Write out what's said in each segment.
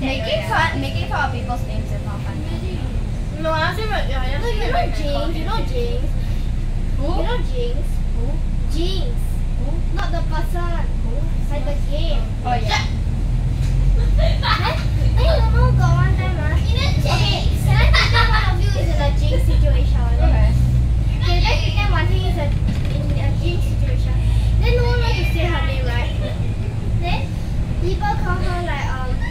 Making fun of people's names is not fun. No, I think you know Jinx. You know Jinx. Who? You know Jinx. Who? Jinx. Who? Not the person. Who? Like the game. Oh yeah. Then you know got one time okay, can I pretend one of you is in a Jinx situation? Okay. Okay, let's pretend one thing is in a Jinx situation. Then no one wants to say her name, right? Then people call her like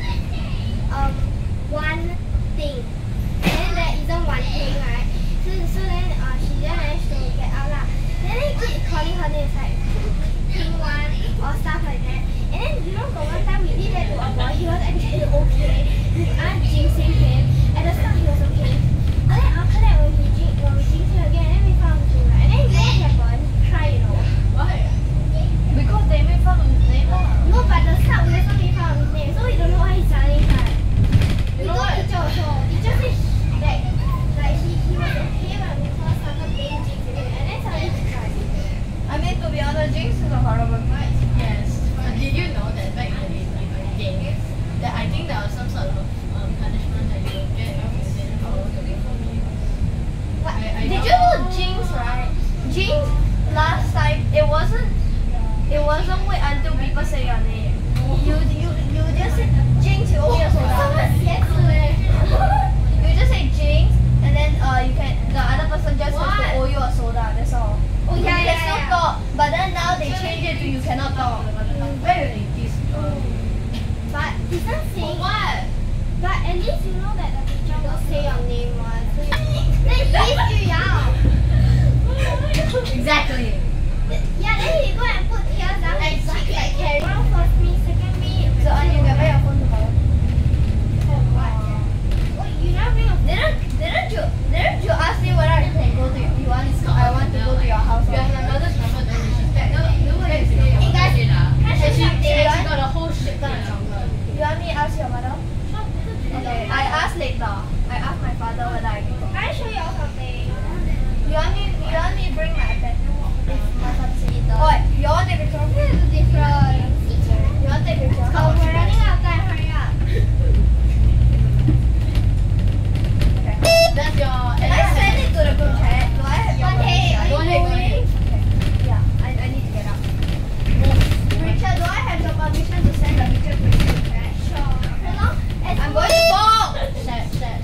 one thing. And then there isn't one thing, right? So then she just managed to get out lah. Then they keep calling her names like thing one or stuff like that. And then you know got one time we did that to a boy, he was actually okay. We aren't jinxing him. At the start he was okay. But then after that when we jinx him again, then we found him right. And then you know what happened? He cried, you know. Why? Because they made fun of his name lah. No, but the start we also made fun of his name, so we don't know why he suddenly cried. You know what? Teacher also. Teacher said like he was okay when we first started playing jinx with him, and then suddenly he cried. I mean, to be honest, Jinx is a horrible fight. Yes. Did you know that back in the game, that I think there was some sort of punishment that you would get if you didn't follow the game for me? Did you know Jinx, right? Jinx last time it wasn't wait until people say your name. You just say Jinx, you owe me a soda. You just say Jinx, and then the other person just has to owe you a soda. That's all. Oh yeah, you can still talk, but then now they change it to you cannot talk. Where did this But he's not saying. what? But at least you know that the teacher will say your name once. So then you yell. Exactly. Yeah, then he go and put tears down and cheek like carry on first me, second me. So you can buy your phone tomorrow. For what? Oh, you never bring a phone? Didn't you ask me whether I can go to I want to go to your house? You have my mother's number, then you should text. Hey guys, She got a whole shit ton of chocolate. you want me to ask your mother? Okay, I ask later. I ask my father whether I can go. Can I show you all something? You want me to bring my iPad? If my father say it. Oh, you want to take a picture? This is different. You want to take a picture? Oh, we're running out of time. Hurry up. Okay. That's your. Can I send it to the group chat? Do I have one? Hey, are you going? Yeah, I need to get up. Richard, do I have your permission to send the picture to the group chat? Sure. Hello? I'm going to go! Share.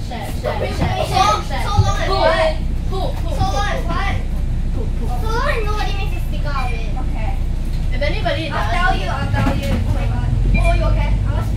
So long as what? Who? So long as what? So long as nobody makes a sticker of it. Okay. If anybody does. I'll tell you. Oh my god. Oh, you okay? I was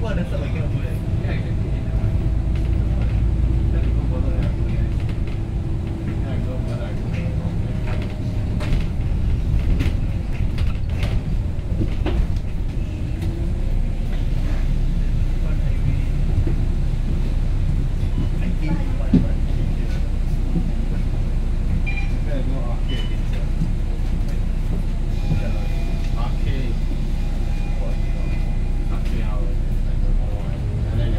Arcade.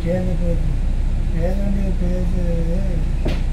ஏழு page ஏழு page